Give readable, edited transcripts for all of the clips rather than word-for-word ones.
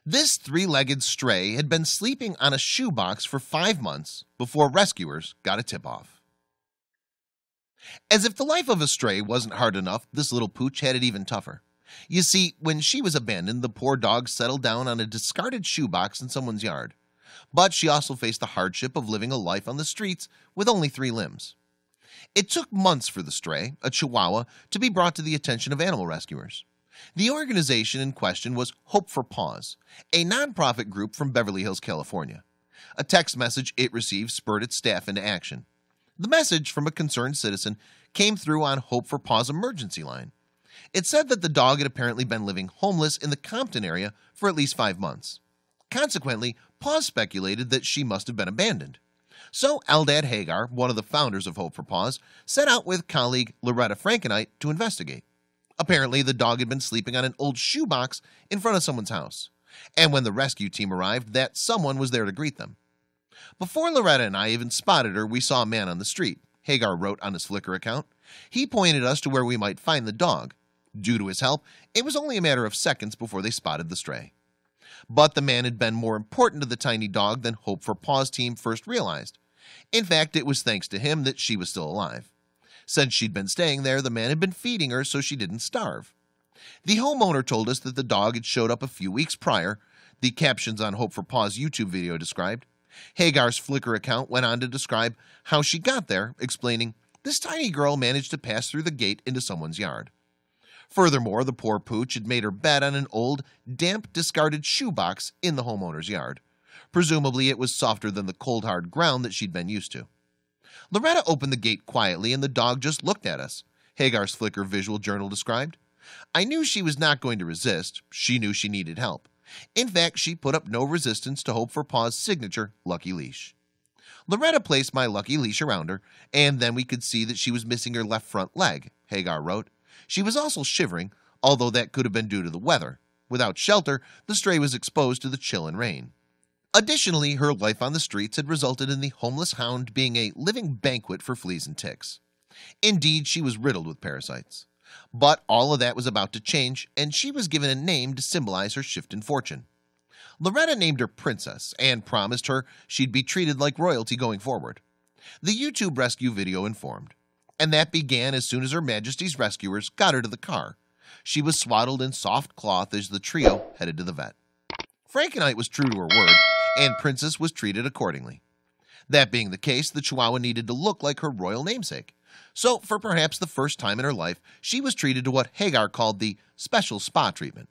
This three-legged stray had been sleeping on a shoebox for 5 months before rescuers got a tip-off. As if the life of a stray wasn't hard enough, this little pooch had it even tougher. You see, when she was abandoned, the poor dog settled down on a discarded shoebox in someone's yard. But she also faced the hardship of living a life on the streets with only 3 limbs. It took months for the stray, a Chihuahua, to be brought to the attention of animal rescuers. The organization in question was Hope for Paws, a nonprofit group from Beverly Hills, California. A text message it received spurred its staff into action. The message from a concerned citizen came through on Hope for Paws emergency line. It said that the dog had apparently been living homeless in the Compton area for at least 5 months. Consequently, Paws speculated that she must have been abandoned. So Eldad Hagar, one of the founders of Hope for Paws, set out with colleague Loretta Frankenite to investigate. Apparently, the dog had been sleeping on an old shoebox in front of someone's house, and when the rescue team arrived, that someone was there to greet them. Before Loretta and I even spotted her, we saw a man on the street, Hagar wrote on his Flickr account. He pointed us to where we might find the dog. Due to his help, it was only a matter of seconds before they spotted the stray. But the man had been more important to the tiny dog than Hope for Paws team first realized. In fact, it was thanks to him that she was still alive. Since she'd been staying there, the man had been feeding her so she didn't starve. The homeowner told us that the dog had showed up a few weeks prior. The captions on Hope for Paws YouTube video described. Hagar's Flickr account went on to describe how she got there, explaining, "This tiny girl managed to pass through the gate into someone's yard." Furthermore, the poor pooch had made her bed on an old, damp, discarded shoebox in the homeowner's yard. Presumably, it was softer than the cold, hard ground that she'd been used to. Loretta opened the gate quietly and the dog just looked at us, Hagar's Flickr visual journal described. I knew she was not going to resist. She knew she needed help. In fact, she put up no resistance to Hope for Paws' signature Lucky Leash. Loretta placed my lucky leash around her, and then we could see that she was missing her left front leg, Hagar wrote. She was also shivering, although that could have been due to the weather. Without shelter, the stray was exposed to the chill and rain. Additionally, her life on the streets had resulted in the homeless hound being a living banquet for fleas and ticks. Indeed, she was riddled with parasites. But all of that was about to change, and she was given a name to symbolize her shift in fortune. Loretta named her Princess and promised her she'd be treated like royalty going forward. The YouTube rescue video informed. And that began as soon as Her Majesty's rescuers got her to the car. She was swaddled in soft cloth as the trio headed to the vet. Frankenite was true to her word, and Princess was treated accordingly. That being the case, the Chihuahua needed to look like her royal namesake. So, for perhaps the first time in her life, she was treated to what Hagar called the special spa treatment.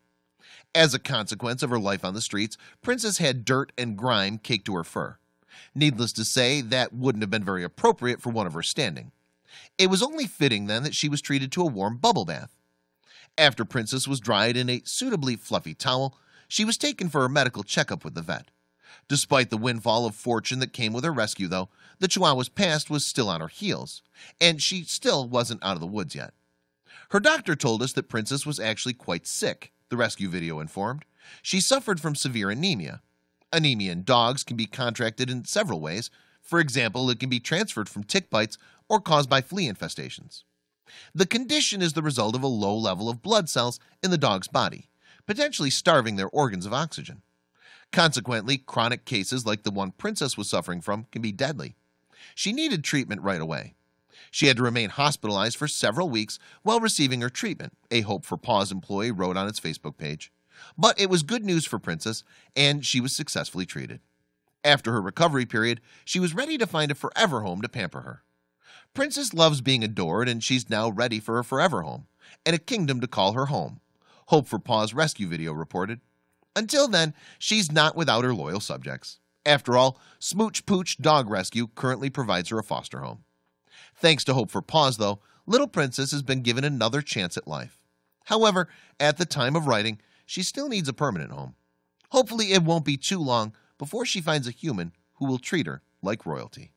As a consequence of her life on the streets, Princess had dirt and grime caked to her fur. Needless to say, that wouldn't have been very appropriate for one of her standing. It was only fitting then that she was treated to a warm bubble bath. After Princess was dried in a suitably fluffy towel, she was taken for a medical checkup with the vet. Despite the windfall of fortune that came with her rescue, though, the Chihuahua's past was still on her heels, and she still wasn't out of the woods yet. Her doctor told us that Princess was actually quite sick, the rescue video informed. She suffered from severe anemia. Anemia in dogs can be contracted in several ways. For example, it can be transferred from tick bites or caused by flea infestations. The condition is the result of a low level of blood cells in the dog's body, potentially starving their organs of oxygen. Consequently, chronic cases like the one Princess was suffering from can be deadly. She needed treatment right away. She had to remain hospitalized for several weeks while receiving her treatment, a Hope for Paws employee wrote on its Facebook page. But it was good news for Princess, and she was successfully treated. After her recovery period, she was ready to find a forever home to pamper her. Princess loves being adored, and she's now ready for a forever home and a kingdom to call her home, Hope for Paws rescue video reported. Until then, she's not without her loyal subjects. After all, Smooch Pooch Dog Rescue currently provides her a foster home. Thanks to Hope for Paws, though, little Princess has been given another chance at life. However, at the time of writing, she still needs a permanent home. Hopefully, it won't be too long before she finds a human who will treat her like royalty.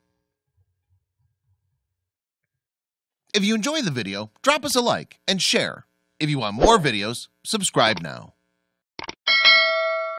If you enjoyed the video, drop us a like and share. If you want more videos, subscribe now.